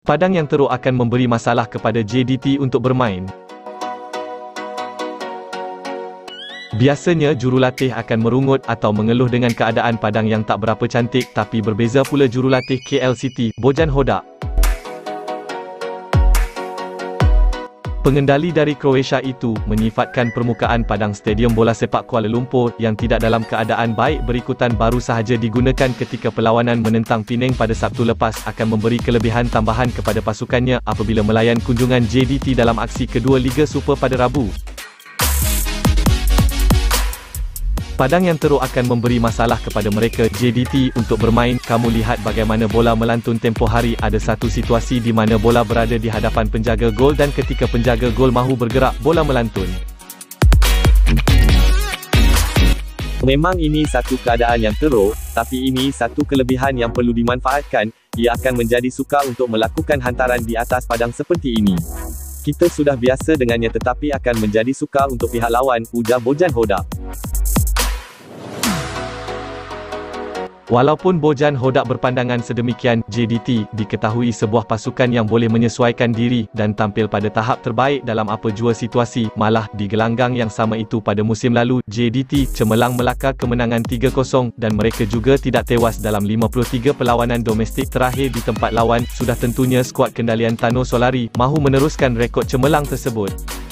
Padang yang teruk akan memberi masalah kepada JDT untuk bermain. Biasanya jurulatih akan merungut atau mengeluh dengan keadaan padang yang tak berapa cantik, tapi berbeza pula jurulatih KL City, Bojan Hodak. Pengendali dari Croatia itu menyifatkan permukaan padang Stadium Bola Sepak Kuala Lumpur yang tidak dalam keadaan baik berikutan baru sahaja digunakan ketika perlawanan menentang Penang pada Sabtu lepas akan memberi kelebihan tambahan kepada pasukannya apabila melayan kunjungan JDT dalam aksi kedua Liga Super pada Rabu. Padang yang teruk akan memberi masalah kepada mereka JDT untuk bermain. Kamu lihat bagaimana bola melantun tempoh hari. Ada satu situasi di mana bola berada di hadapan penjaga gol dan ketika penjaga gol mahu bergerak, bola melantun. Memang ini satu keadaan yang teruk, tapi ini satu kelebihan yang perlu dimanfaatkan. Ia akan menjadi sukar untuk melakukan hantaran di atas padang seperti ini. Kita sudah biasa dengannya tetapi akan menjadi sukar untuk pihak lawan, ujar Bojan Hodak. Walaupun Bojan Hodak berpandangan sedemikian, JDT diketahui sebuah pasukan yang boleh menyesuaikan diri dan tampil pada tahap terbaik dalam apa jua situasi. Malah, di gelanggang yang sama itu pada musim lalu, JDT cemerlang melakar kemenangan 3-0 dan mereka juga tidak tewas dalam 53 perlawanan domestik terakhir di tempat lawan. Sudah tentunya skuad kendalian Tano Solari mahu meneruskan rekod cemerlang tersebut.